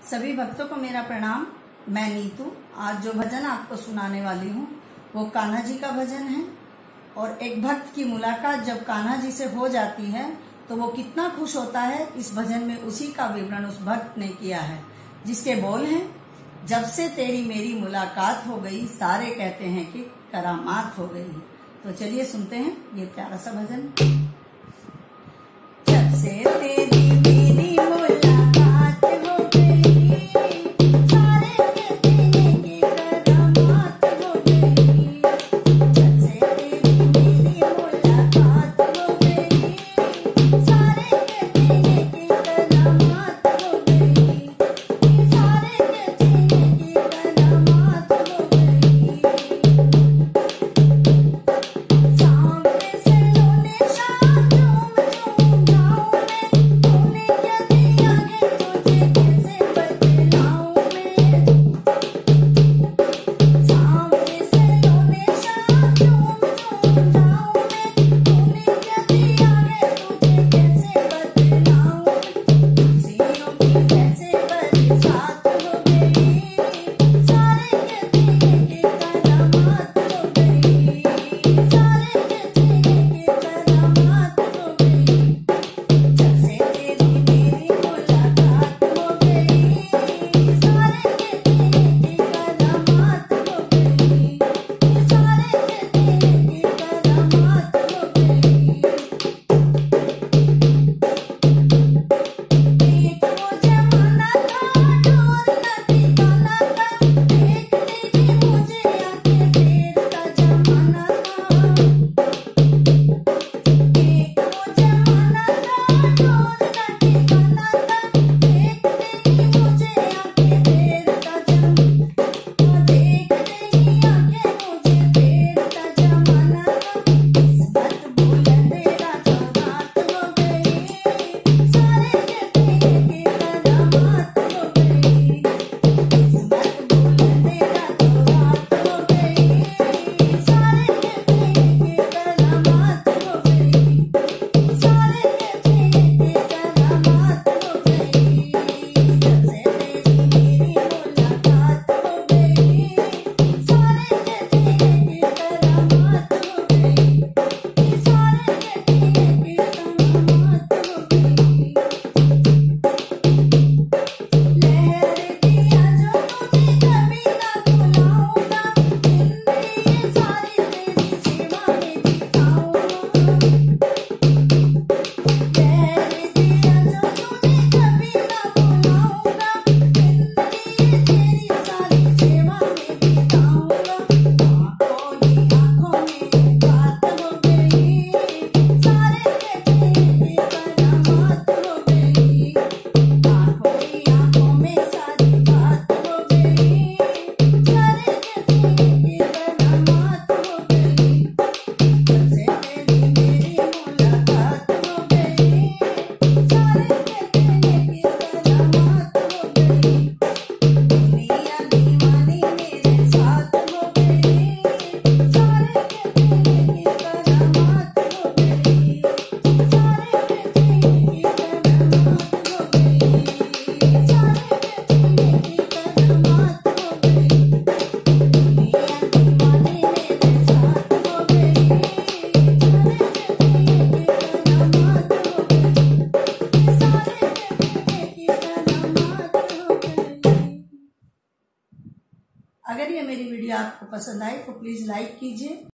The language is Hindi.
सभी भक्तों को मेरा प्रणाम। मैं नीतू आज जो भजन आपको सुनाने वाली हूँ वो कान्हा जी का भजन है। और एक भक्त की मुलाकात जब कान्हा जी से हो जाती है तो वो कितना खुश होता है, इस भजन में उसी का विवरण उस भक्त ने किया है, जिसके बोल हैं, जब से तेरी मेरी मुलाकात हो गई, सारे कहते हैं कि करामात हो गई। तो चलिए सुनते हैं ये प्यारा सा भजन। जब से तेरी मेरी मुलाकात हो गई, सारे कहते हैं कि करामात हो गई। जब से तेरी मेरी मुलाकात हो गई, सारे कहते हैं कि करामात हो गई। सारे कहते हैं कि करामात हो गई। सामने से लोने शाम झूम गाँव में, तूने क्या दिया है तुझे कैसे बतलाऊं मैं। सामने से लोने शाम झूम गाँव में, तूने क्या दिया है तुझे कैसे बतलाऊं। खुशियों की जैसे बरसात हो गई, सारे कहते हैं कि करामात हो गई। सारे कहते हैं कि करामात हो गई। जब से तेरी मेरी मुलाकात हो गई, सारे कहते हैं कि करामात हो गई। सारे कहते हैं कि करामात हो गई। एक वो जमाना था डोर न ठिकाना था, देखते ही मुझे आके फेरता जमाना था। एक वो जमाना था डोर न ठिकाना था, देखते ही मुझे आके फेरता जमाना था। देखते ही आके मुझे फेरता जमाना था। किस्मत बुलंद रातों रात हो गई, सारे कहते हैं कि करामात हो गई। किस्मत बुलंद रातों रात हो गई, सारे कहते हैं कि करामात हो गई। सारे कहते हैं कि करामात हो गई। जब से तेरी मेरी मुलाकात हो गई, सारे कहते हैं कि करामात हो गई। सारे कहते हैं कि करामात हो गई। लहर दिया जो तुझे कभी ना भुलाऊंगा, जिंदगी सारी तेरी सेवा में बिताऊंगा। लहर दिया जो तुझे कभी ना भुलाऊंगा, जिंदगी तेरी सारी सेवा में बिताऊंगा। आंखों ही आंखों में बात हो गई, सारे कहते हैं कि करामात हो गई। आंखों ही आंखों में सारी बात हो गई, सारे कहते हैं कि करामात हो गई। जब से तेरी मेरी मुलाकात हो गई, सारे कहते हैं कि करामात हो गई। दुनिया दीवानी मेरे साथ हो गई, सारे कहते हैं कि करामात हो गई। सारे कहते हैं कि करामात हो गई। सारे कहते हैं कि करामात हो गई। दुनिया दीवानी मेरे साथ हो गई, सारे कहते हैं कि करामात हो गई। सारे कहते हैं कि करामात हो गई। अगर ये मेरी वीडियो आपको पसंद आई तो प्लीज लाइक कीजिए।